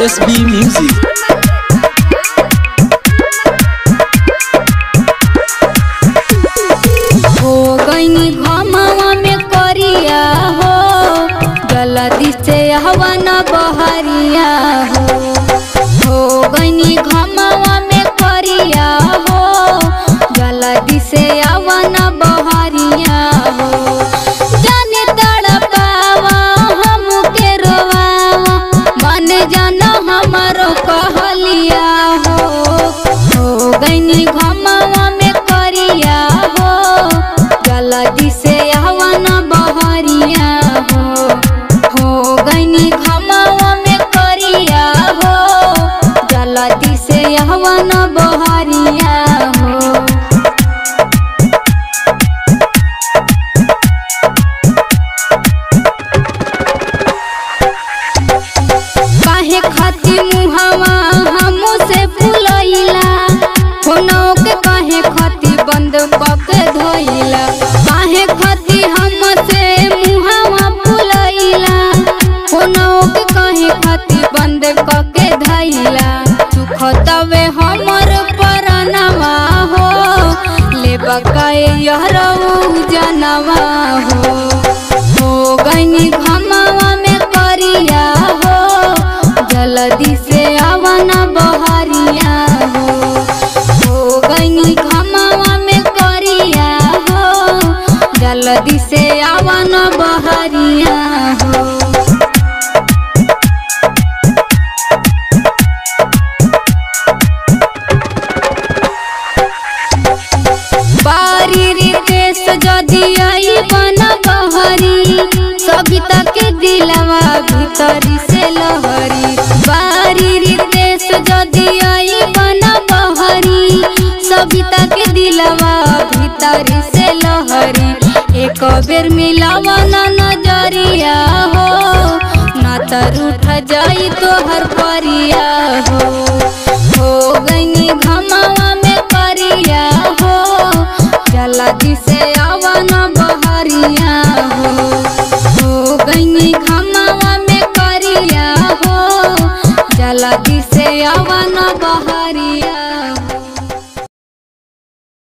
SB Music। हो गईनी घमावा में करिया हो, जल्दी से हवन बहरिया हो गईनी घमावा में करिया हो, जल्दी से हवन बहरिया हो। जाने तड़पावा हमके रोवावा, मन जाना हमारो कहलिया हो गईनी घमावा में करिया हो, जल्दी से हवन बहरिया हो गईनी घमावा में करिया हो, जल्दी से हवन बहरिया हो। काहे खाती मुहावा हमसे फुलैला, फोनों के काहे खाती बंद पके धोइला। काहे खाती हमसे मुहावा फुलैला, फोनों के काहे खाती बंद पके धइला। सुखतवे हमर परनवा हो, ले बकाए यहरऊ जनवा हो गईनी घमावा में करिया हो, जल्दी से हवन बहरिया हो गईनी घमावा में करिया हो, जल्दी से हवन बहरिया हो। बारी रितेश जदि आई बना बहरी, सविता के दिलवा भीतरी से लहरी। बारी रितेश जदि आई बना बहरी, सविता के दिलवा भीतरी से लहरी। एक बेर मिलावा ना नजरिया हो, ना तर उठ जाई तोहर